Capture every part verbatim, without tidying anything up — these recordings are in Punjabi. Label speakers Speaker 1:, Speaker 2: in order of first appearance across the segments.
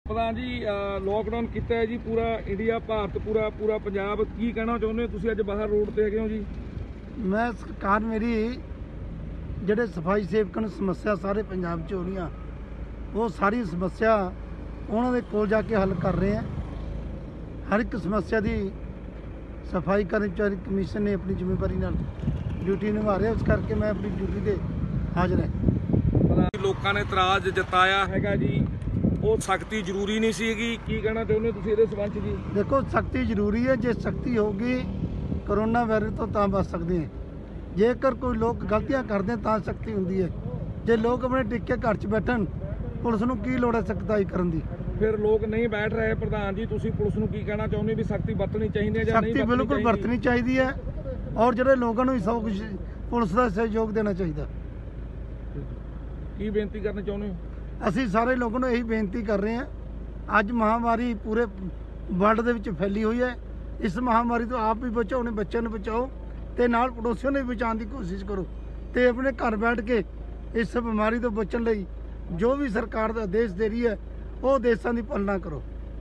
Speaker 1: प्रधान जी लॉकडाउन किया है जी पूरा इंडिया भारत पूरा पूरा पंजाब की कहना चाਹੁੰਦੇ हो ਤੁਸੀਂ ਅੱਜ बाहर रोड ਤੇ ਹੈਗੇ ਹੋ ਜੀ।
Speaker 2: मैं सरकार मेरी ਜਿਹੜੇ ਸਫਾਈ ਸੇਵਕਾਂ ਨੂੰ ਸਮੱਸਿਆ ਸਾਰੇ ਪੰਜਾਬ 'ਚ ਹੋ ਰਹੀਆਂ ਉਹ ਸਾਰੀ ਸਮੱਸਿਆ ਉਹਨਾਂ ਦੇ ਕੋਲ ਜਾ ਕੇ ਹੱਲ ਕਰ ਰਹੇ ਆ। ਹਰ ਇੱਕ ਸਮੱਸਿਆ ਦੀ ਸਫਾਈ ਕਰਮਚਾਰੀ ਕਮਿਸ਼ਨ ਨੇ ਆਪਣੀ ਜ਼ਿੰਮੇਵਾਰੀ ਨਾਲ ਡਿਊਟੀ ਨਿਭਾ ਰਿਹਾ, ਉਸ ਕਰਕੇ ਮੈਂ ਆਪਣੀ ਡਿਊਟੀ ਤੇ ਹਾਜ਼ਰ ਹਾਂ।
Speaker 1: ਲੋਕਾਂ ਨੇ ਇਤਰਾਜ਼ ਜਤਾਇਆ ਹੈਗਾ ਜੀ ਉਹ ਸਖਤੀ ਜ਼ਰੂਰੀ ਨਹੀਂ ਸੀਗੀ, ਕੀ ਕਹਿਣਾ ਚਾਹੁੰਦੇ ਤੁਸੀਂ ਇਹਦੇ ਸੰਬੰਧ 'ਚ ਜੀ?
Speaker 2: ਦੇਖੋ ਸਖਤੀ ਜ਼ਰੂਰੀ ਹੈ, ਜੇ ਸਖਤੀ ਹੋਊਗੀ ਕਰੋਨਾ ਵਾਇਰਸ ਤੋਂ ਤਾਂ ਬਚ ਸਕਦੇ ਹਾਂ। ਜੇਕਰ ਕੋਈ ਲੋਕ ਗਲਤੀਆਂ ਕਰਦੇ ਤਾਂ ਸਖਤੀ ਹੁੰਦੀ ਹੈ। ਜੇ ਲੋਕ ਆਪਣੇ ਟਿੱਕੇ ਘਰ 'ਚ ਬੈਠਣ ਪੁਲਿਸ ਨੂੰ ਕੀ ਲੋੜ ਹੈ ਸਖਤਾਈ ਕਰਨ ਦੀ?
Speaker 1: ਫਿਰ ਲੋਕ ਨਹੀਂ ਬੈਠ ਰਹੇ ਪ੍ਰਧਾਨ ਜੀ, ਤੁਸੀਂ ਪੁਲਿਸ ਨੂੰ ਕੀ ਕਹਿਣਾ ਚਾਹੁੰਦੇ ਵੀ ਸਖਤੀ ਵਰਤਣੀ ਚਾਹੀਦੀ ਹੈ ਜਾਂ ਨਹੀਂ?
Speaker 2: ਸਖਤੀ ਬਿਲਕੁਲ ਵਰਤਣੀ ਚਾਹੀਦੀ ਹੈ ਔਰ ਜਿਹੜੇ ਲੋਕਾਂ ਨੂੰ ਸਭ ਕੁਝ ਪੁਲਿਸ ਦਾ ਸਹਿਯੋਗ ਦੇਣਾ ਚਾਹੀਦਾ।
Speaker 1: ਕੀ ਬੇਨਤੀ ਕਰਨੀ ਚਾਹੁੰਦੇ ਹੋ?
Speaker 2: ਅਸੀਂ ਸਾਰੇ ਲੋਕਾਂ ਨੂੰ ਇਹੀ ਬੇਨਤੀ ਕਰ ਰਹੇ ਹਾਂ, ਅੱਜ ਮਹਾਮਾਰੀ ਪੂਰੇ ਵਰਲਡ ਦੇ ਵਿੱਚ ਫੈਲੀ ਹੋਈ ਹੈ। ਇਸ ਮਹਾਮਾਰੀ ਤੋਂ ਆਪ ਵੀ ਬਚਾਓ, ਆਪਣੇ ਬੱਚਿਆਂ ਨੂੰ ਬਚਾਓ ਤੇ ਨਾਲ ਪੜੋਸੀਆਂ ਨੂੰ ਵੀ ਬਚਾਉਣ ਦੀ ਕੋਸ਼ਿਸ਼ ਕਰੋ ਤੇ ਆਪਣੇ ਘਰ ਬੈਠ ਕੇ ਇਸ ਬਿਮਾਰੀ ਤੋਂ ਬਚਣ ਲਈ ਜੋ ਵੀ ਸਰਕਾਰ ਦਾ ਆਦੇਸ਼ ਦੇ ਰਹੀ ਹੈ ਉਹ ਆਦੇਸ਼ਾਂ ਦੀ ਪਾਲਣਾ ਕਰੋ।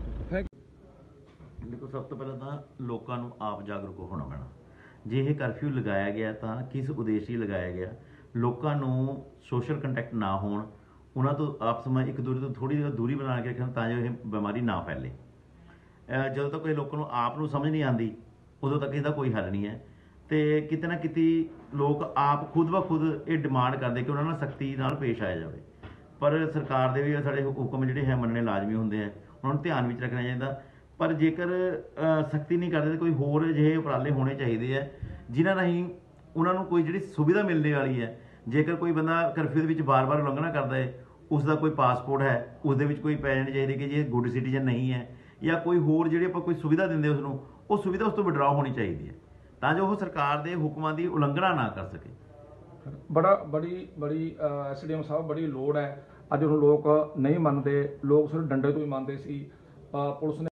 Speaker 3: ਦੇਖੋ ਸਭ ਤੋਂ ਪਹਿਲਾਂ ਤਾਂ ਲੋਕਾਂ ਨੂੰ ਆਪ ਜਾਗਰੂਕ ਹੋਣਾ ਪੈਣਾ। ਜੇ ਇਹ ਕਰਫਿਊ ਲਗਾਇਆ ਗਿਆ ਤਾਂ ਕਿਸ ਉਦੇਸ਼ ਲਈ ਲਗਾਇਆ ਗਿਆ? ਲੋਕਾਂ ਨੂੰ ਸੋਸ਼ਲ ਕੰਟੈਕਟ ਨਾ ਹੋਣ, ਉਹਨਾਂ ਤੋਂ ਆਪਸ ਵਿੱਚ ਇੱਕ ਦੂਜੇ ਤੋਂ ਥੋੜ੍ਹੀ ਜਿਹੀ ਦੂਰੀ ਬਣਾ ਕੇ ਰੱਖਣ ਤਾਂ ਜੋ ਇਹ ਬਿਮਾਰੀ ਨਾ ਫੈਲੇ। ਜਦੋਂ ਤੱਕ ਇਹ ਲੋਕਾਂ ਨੂੰ ਆਪ ਨੂੰ ਸਮਝ ਨਹੀਂ ਆਉਂਦੀ ਉਦੋਂ ਤੱਕ ਇਹਦਾ ਕੋਈ ਹੱਲ ਨਹੀਂ ਹੈ। ਤੇ ਕਿਤੇ ਨਾ ਕਿਤੇ ਲੋਕ ਆਪ ਖੁਦ ਬ ਖੁਦ ਇਹ ਡਿਮਾਂਡ ਕਰਦੇ ਕਿ ਉਹਨਾਂ ਨਾਲ ਸਖਤੀ ਨਾਲ ਪੇਸ਼ ਆਇਆ ਜਾਵੇ, ਪਰ ਸਰਕਾਰ ਦੇ ਵੀ ਸਾਡੇ ਹੁਕਮ ਜਿਹੜੇ ਹੈ ਮੰਨਣੇ ਲਾਜ਼ਮੀ ਹੁੰਦੇ ਆ, ਉਹਨਾਂ ਨੂੰ ਧਿਆਨ ਵਿੱਚ ਰੱਖਣਾ ਚਾਹੀਦਾ। ਪਰ ਜੇਕਰ ਸਖਤੀ ਨਹੀਂ ਕਰਦੇ ਤਾਂ ਕੋਈ ਹੋਰ ਅਜਿਹੇ ਉਪਰਾਲੇ ਹੋਣੇ ਚਾਹੀਦੇ ਆ ਜਿਨ੍ਹਾਂ ਰਾਹੀਂ ਉਹਨਾਂ ਨੂੰ ਕੋਈ ਜਿਹੜੀ ਸੁਵਿਧਾ ਮਿਲਣ ਵਾਲੀ ਹੈ। ਜੇਕਰ ਕੋਈ ਬੰਦਾ ਕਰਫਿਊ ਦੇ ਵਿੱਚ ਬਾਰ-ਬਾਰ ਉਲੰਘਣਾ ਕਰਦਾ ਹੈ, ਉਸ ਦਾ ਕੋਈ ਪਾਸਪੋਰਟ ਹੈ, ਉਸ ਦੇ ਵਿੱਚ ਕੋਈ ਪੈ ਜਾਣੀ ਚਾਹੀਦੀ ਕਿ ਜੇ ਗੁੱਡ ਸਿਟੀਜ਼ਨ ਨਹੀਂ ਹੈ ਜਾਂ ਕੋਈ ਹੋਰ ਜਿਹੜੀ ਆਪਾਂ ਕੋਈ ਸੁਵਿਧਾ ਦਿੰਦੇ ਉਸ ਨੂੰ, ਉਹ ਸੁਵਿਧਾ ਉਸ ਤੋਂ ਵਿਡਰਾ ਹੋਣੀ ਚਾਹੀਦੀ ਹੈ ਤਾਂ ਜੋ ਉਹ ਸਰਕਾਰ ਦੇ ਹੁਕਮਾਂ ਦੀ ਉਲੰਘਣਾ ਨਾ ਕਰ ਸਕੇ।
Speaker 1: ਬੜਾ ਬੜੀ ਬੜੀ ਐਸ ਡੀ ਐਮ ਸਾਹਿਬ ਬੜੀ ਲੋੜ ਹੈ। ਅੱਜ ਉਹ ਲੋਕ ਨਹੀਂ ਮੰਨਦੇ, ਲੋਕ ਸਿਰਫ ਡੰਡੇ ਤੋਂ ਹੀ ਮੰਨਦੇ ਸੀ। ਪੁਲਿਸ ਨੇ